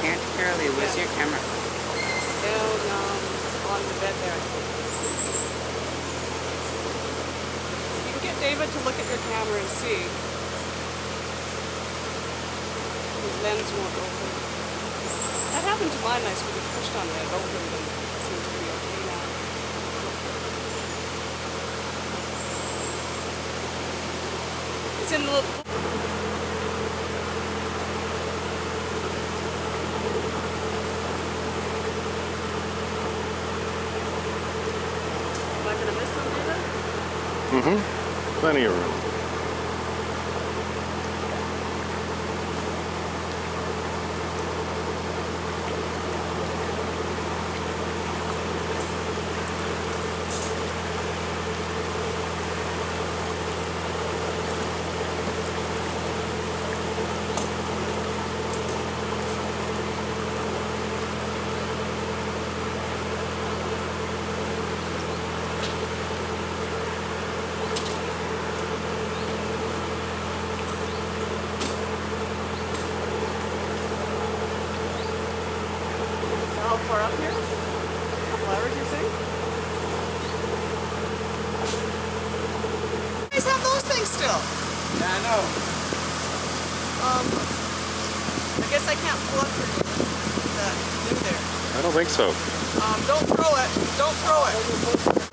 Aunt Carly, where's your camera? On the bed there. You can get David to look at your camera and see. His lens won't open. That happened to mine nice when you pushed on it. It opened and it seems to be okay now. It's in the little... Am I going to miss something then? Mm-hmm. Plenty of room. How far up here? A couple hours, you think? You guys have those things still? Yeah, I know. I guess I can't pull up for you. That new there. I don't think so. Don't throw it. Don't throw it.